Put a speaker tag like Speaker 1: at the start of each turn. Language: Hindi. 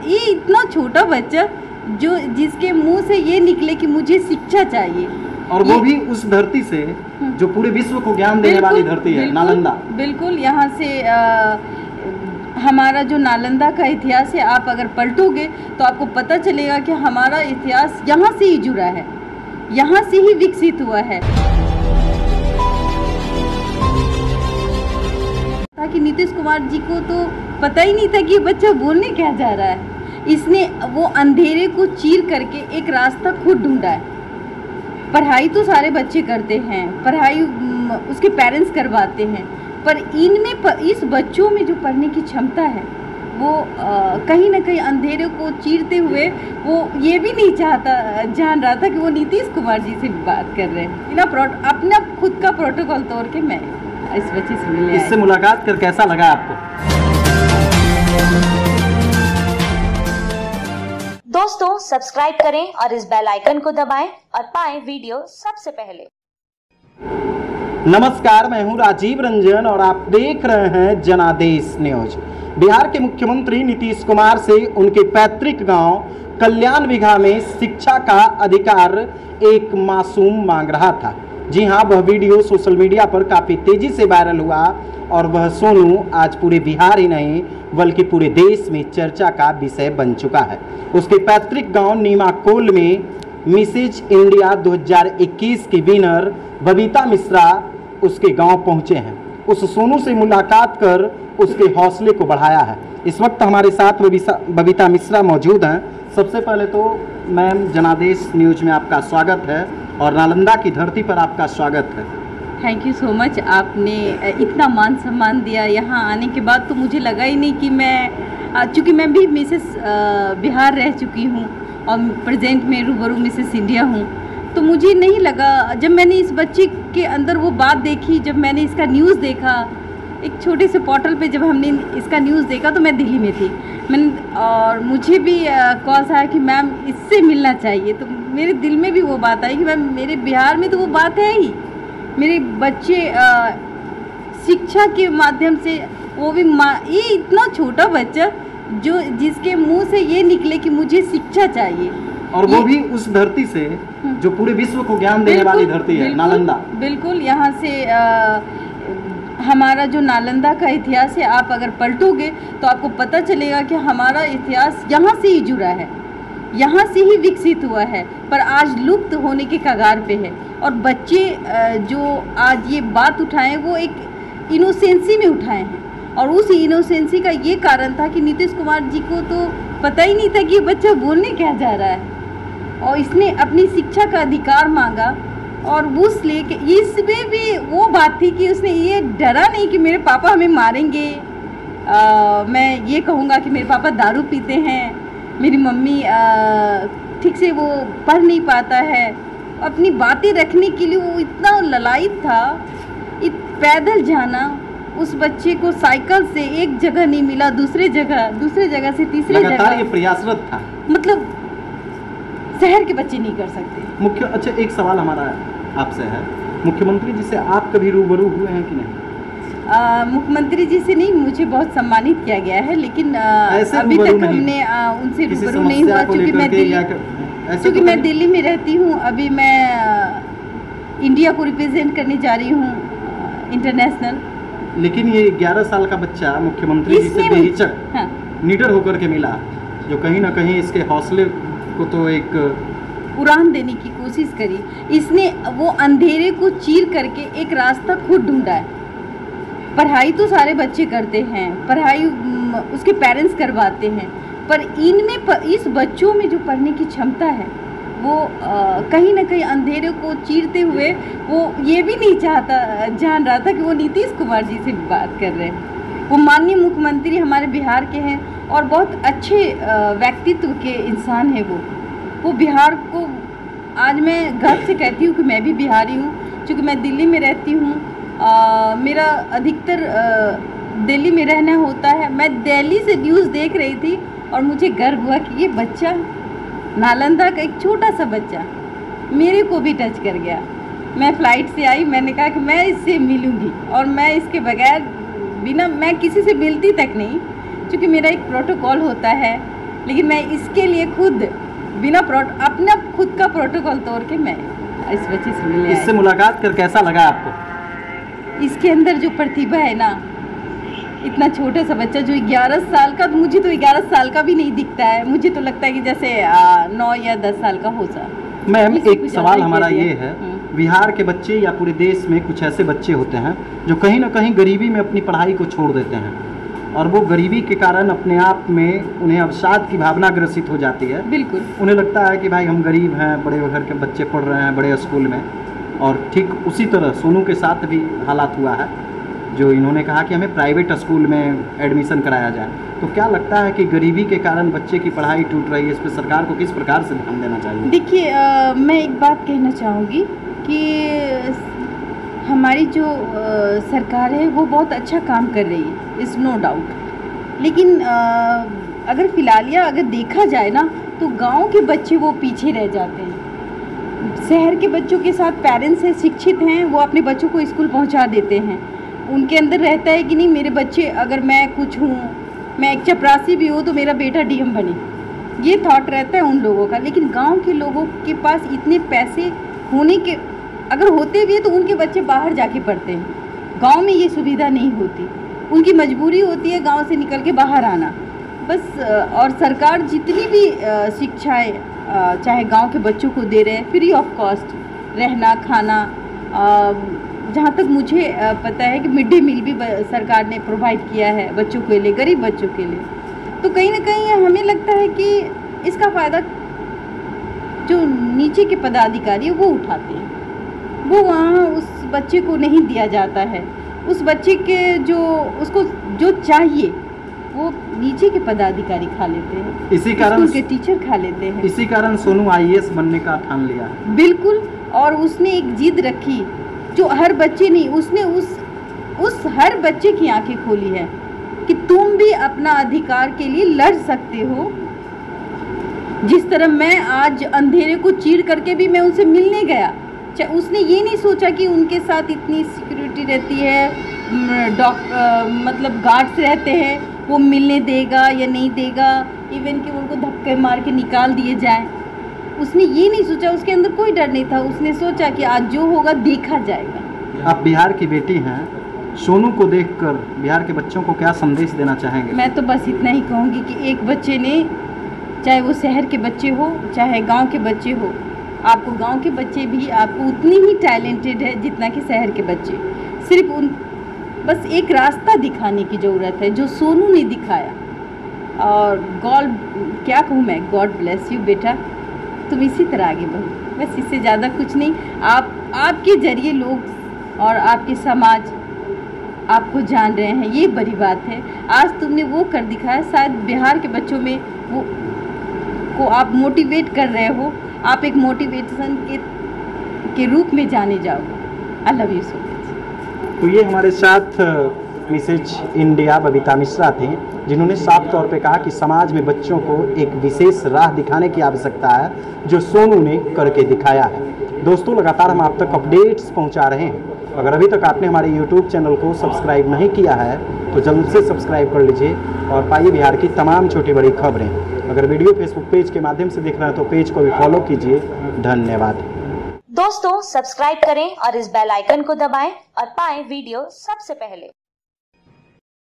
Speaker 1: ये इतना छोटा बच्चा जो जिसके मुंह से ये निकले कि मुझे शिक्षा चाहिए,
Speaker 2: और वो भी उस धरती से जो पूरे विश्व को ज्ञान देने वाली धरती है, नालंदा।
Speaker 1: बिल्कुल, यहाँ से हमारा जो नालंदा का इतिहास है, आप अगर पलटोगे तो आपको पता चलेगा कि हमारा इतिहास यहाँ से ही जुड़ा है, यहाँ से ही विकसित हुआ है। ताकि नीतीश कुमार जी को तो पता ही नहीं था कि ये बच्चा बोलने क्या जा रहा है। इसने वो अंधेरे को चीर करके एक रास्ता खुद ढूंढा है। पढ़ाई तो सारे बच्चे करते हैं, पढ़ाई उसके पेरेंट्स करवाते हैं, पर इनमें इस बच्चों में जो पढ़ने की क्षमता है वो कहीं ना कहीं अंधेरे को चीरते हुए वो ये भी नहीं जान रहा था कि वो नीतीश कुमार जी से बात कर रहे हैं। अपना खुद का प्रोटोकॉल तोड़ के मैं इस बच्चे से मिले।
Speaker 2: इससे मुलाकात कर कैसा लगा आपको?
Speaker 3: दोस्तों सब्सक्राइब करें और इस बेल आइकन को दबाएं और पाएं वीडियो सबसे पहले।
Speaker 2: नमस्कार, मैं हूं राजीव रंजन और आप देख रहे हैं जनादेश न्यूज। बिहार के मुख्यमंत्री नीतीश कुमार से उनके पैतृक गांव कल्याण बिघा में शिक्षा का अधिकार एक मासूम मांग रहा था। जी हां, वह वीडियो सोशल मीडिया पर काफ़ी तेज़ी से वायरल हुआ और वह सोनू आज पूरे बिहार ही नहीं बल्कि पूरे देश में चर्चा का विषय बन चुका है। उसके पैतृक गांव नीमाकोल में मिसेज इंडिया 2021 की विनर बबीता मिश्रा उसके गांव पहुंचे हैं। उस सोनू से मुलाकात कर उसके हौसले को बढ़ाया है। इस वक्त हमारे साथ बबीता मिश्रा मौजूद हैं। सबसे पहले तो मैम, जनादेश न्यूज में आपका स्वागत है और नालंदा की धरती पर आपका स्वागत है।
Speaker 1: Thank you so much. आपने इतना मान सम्मान दिया। यहाँ आने के बाद तो मुझे लगा ही नहीं कि चूँकि मैं भी मिसेस बिहार रह चुकी हूँ और प्रेजेंट में रूबरू मिसेस इंडिया हूँ, तो मुझे नहीं लगा। जब मैंने इस बच्चे के अंदर वो बात देखी, जब मैंने इसका न्यूज़ देखा, एक छोटे से पोर्टल पे जब हमने इसका न्यूज़ देखा तो मैं दिल्ली में थी। और मुझे भी कॉल्स आया कि मैम इससे मिलना चाहिए। तो मेरे दिल में भी वो बात आई कि मैम मेरे बिहार में तो वो बात है ही। मेरे बच्चे शिक्षा के माध्यम से, वो भी ये इतना छोटा बच्चा जो जिसके मुंह से ये निकले कि मुझे शिक्षा चाहिए,
Speaker 2: और वो भी उस धरती से जो पूरे विश्व को ज्ञान देने वाली धरती है, नालंदा।
Speaker 1: बिल्कुल, यहाँ से हमारा जो नालंदा का इतिहास है, आप अगर पलटोगे तो आपको पता चलेगा कि हमारा इतिहास यहाँ से ही जुड़ा है, यहाँ से ही विकसित हुआ है, पर आज लुप्त होने के कगार पे है। और बच्चे जो आज ये बात उठाएं वो एक इनोसेंसी में उठाए हैं, और उस इनोसेंसी का ये कारण था कि नीतीश कुमार जी को तो पता ही नहीं था कि ये बच्चा बोलने क्या जा रहा है, और इसने अपनी शिक्षा का अधिकार मांगा। और उस लेके इसमें भी वो बात थी कि उसने ये डरा नहीं कि मेरे पापा हमें मारेंगे, मैं ये कहूँगा कि मेरे पापा दारू पीते हैं, मेरी मम्मी ठीक से वो पढ़ नहीं पाता है। अपनी बातें रखने के लिए वो इतना ललायित था। पैदल जाना, उस बच्चे को साइकिल से एक जगह नहीं मिला, दूसरे जगह से तीसरे जगह,
Speaker 2: ये प्रयासरत था।
Speaker 1: मतलब शहर के बच्चे नहीं कर सकते।
Speaker 2: अच्छा, एक सवाल हमारा आपसे है, मुख्यमंत्री जी से आप कभी रूबरू हुए हैं कि नहीं?
Speaker 1: मुख्यमंत्री जी से नहीं, मुझे बहुत सम्मानित किया गया है, लेकिन अभी तक हमने उनसे रूबरू नहीं हुआ, क्योंकि मैं दिल्ली में रहती हूँ। अभी मैं इंडिया को रिप्रेजेंट करने जा रही हूँ इंटरनेशनल।
Speaker 2: लेकिन ये 11 साल का बच्चा मुख्यमंत्री जी से बेहिचक निडर होकर के मिला, जो कहीं ना कहीं इसके हौसले को तो एक
Speaker 1: उड़ान देने की कोशिश करी। इसने वो अंधेरे को चीर करके एक रास्ता खुद ढूंढा है। पढ़ाई तो सारे बच्चे करते हैं, पढ़ाई उसके पेरेंट्स करवाते हैं, पर इनमें इस बच्चों में जो पढ़ने की क्षमता है वो कहीं ना कहीं अंधेरे को चीरते हुए वो ये भी नहीं जान रहा था कि वो नीतीश कुमार जी से बात कर रहे हैं। वो माननीय मुख्यमंत्री हमारे बिहार के हैं और बहुत अच्छे व्यक्तित्व के इंसान हैं। वो बिहार को, आज मैं गर्व से कहती हूँ कि मैं भी बिहारी हूँ, क्योंकि मैं दिल्ली में रहती हूँ। मेरा अधिकतर दिल्ली में रहना होता है। मैं दिल्ली से न्यूज़ देख रही थी और मुझे गर्व हुआ कि ये बच्चा, नालंदा का एक छोटा सा बच्चा, मेरे को भी टच कर गया। मैं फ़्लाइट से आई, मैंने कहा कि मैं इससे मिलूँगी, और मैं इसके बगैर बिना मैं किसी से मिलती तक नहीं, क्योंकि मेरा एक प्रोटोकॉल होता है लेकिन मैं इसके लिए खुद बिना अपना खुद का प्रोटोकॉल तोड़ के मैं इस बच्चे से मिलने आई।
Speaker 2: इससे मुलाकात कर कैसा लगा आपको?
Speaker 1: इसके अंदर जो प्रतिभा है ना, इतना छोटा सा बच्चा जो 11 साल का, मुझे तो 11 साल का भी नहीं दिखता है, मुझे तो लगता है कि जैसे 9 या 10 साल का हो सा।
Speaker 2: मैम एक सवाल हमारा ये है, बिहार के बच्चे या पूरे देश में कुछ ऐसे बच्चे होते हैं जो कहीं ना कहीं गरीबी में अपनी पढ़ाई को छोड़ देते हैं और वो गरीबी के कारण अपने आप में उन्हें अवसाद की भावना ग्रसित हो जाती है।
Speaker 1: बिल्कुल,
Speaker 2: उन्हें लगता है कि भाई हम गरीब हैं, बड़े घर के बच्चे पढ़ रहे हैं बड़े स्कूल में। और ठीक उसी तरह सोनू के साथ भी हालात हुआ है, जो इन्होंने कहा कि हमें प्राइवेट स्कूल में एडमिशन कराया जाए। तो क्या लगता है कि गरीबी के कारण बच्चे की पढ़ाई टूट रही है, इस पर सरकार को किस प्रकार से ध्यान देना चाहिए?
Speaker 1: देखिए, मैं एक बात कहना चाहूँगी कि हमारी जो सरकार है वो बहुत अच्छा काम कर रही है, इज़ नो डाउट। लेकिन अगर फिलहाल या अगर देखा जाए ना, तो गांव के बच्चे वो पीछे रह जाते हैं। शहर के बच्चों के साथ पेरेंट्स हैं, शिक्षित हैं, वो अपने बच्चों को स्कूल पहुंचा देते हैं। उनके अंदर रहता है कि नहीं, मेरे बच्चे, अगर मैं कुछ हूँ, मैं एक चपरासी भी हूँ तो मेरा बेटा डीएम बने, ये थॉट रहता है उन लोगों का। लेकिन गांव के लोगों के पास इतने पैसे होने के, अगर होते भी तो उनके बच्चे बाहर जाके पढ़ते हैं। गांव में ये सुविधा नहीं होती, उनकी मजबूरी होती है गांव से निकल के बाहर आना बस। और सरकार जितनी भी शिक्षाएँ चाहे गांव के बच्चों को दे रहे हैं, फ्री ऑफ कॉस्ट, रहना खाना, जहाँ तक मुझे पता है कि मिड डे मील भी सरकार ने प्रोवाइड किया है बच्चों के लिए, गरीब बच्चों के लिए। तो कहीं ना कहीं हमें लगता है कि इसका फ़ायदा जो नीचे के पदाधिकारी वो उठाते हैं, वो वहाँ उस बच्चे को नहीं दिया जाता है। उस बच्चे के जो उसको जो चाहिए वो नीचे के पदाधिकारी खा लेते हैं,
Speaker 2: इसी कारण
Speaker 1: उनके टीचर खा लेते हैं।
Speaker 2: इसी कारण सोनू आईएएस बनने का ठान लिया है।
Speaker 1: बिल्कुल, और उसने एक जिद रखी जो हर बच्चे नहीं, उसने उस हर बच्चे की आंखें खोली है कि तुम भी अपना अधिकार के लिए लड़ सकते हो। जिस तरह मैं आज अंधेरे को चीर करके भी मैं उनसे मिलने गया, उसने ये नहीं सोचा कि उनके साथ इतनी सिक्योरिटी रहती है, मतलब गार्ड्स रहते हैं, वो मिलने देगा या नहीं देगा, इवन कि उनको धक्के मार के निकाल दिए जाए। उसने ये नहीं सोचा, उसके अंदर कोई डर नहीं था। उसने सोचा कि आज जो होगा देखा जाएगा।
Speaker 2: आप बिहार की बेटी हैं, सोनू को देखकर बिहार के बच्चों को क्या संदेश देना चाहेंगे?
Speaker 1: मैं तो बस इतना ही कहूँगी कि एक बच्चे ने, चाहे वो शहर के बच्चे हो चाहे गांव के बच्चे हो, आपको गांव के बच्चे भी आपको उतनी ही टैलेंटेड है जितना कि शहर के बच्चे। सिर्फ उन बस एक रास्ता दिखाने की ज़रूरत है जो सोनू ने दिखाया। और गॉड, क्या कहूँ मैं, गॉड ब्लेस यू बेटा, तुम इसी तरह आगे बढ़ो, बस इससे ज़्यादा कुछ नहीं। आपके जरिए लोग और आपके समाज आपको जान रहे हैं, ये बड़ी बात है। आज तुमने वो कर दिखाया, शायद बिहार के बच्चों में वो को आप मोटिवेट कर रहे हो, आप एक मोटिवेशन के रूप में जाने जाओगे। I love you so much.
Speaker 2: तो ये हमारे साथ मिसेज इंडिया बबीता मिश्रा थी, जिन्होंने साफ तौर पे कहा कि समाज में बच्चों को एक विशेष राह दिखाने की आवश्यकता है, जो सोनू ने करके दिखाया है। दोस्तों, लगातार हम आप तक अपडेट्स पहुंचा रहे हैं। अगर अभी तक आपने हमारे YouTube चैनल को सब्सक्राइब नहीं किया है तो जल्द से सब्सक्राइब कर लीजिए और पाइए बिहार की तमाम छोटी बड़ी खबरें। अगर वीडियो फेसबुक पेज के माध्यम से देख रहे हैं तो पेज को भी फॉलो कीजिए। धन्यवाद।
Speaker 3: दोस्तों, सब्सक्राइब करें और इस बेल आइकन को दबाएं और पाएं वीडियो सबसे पहले।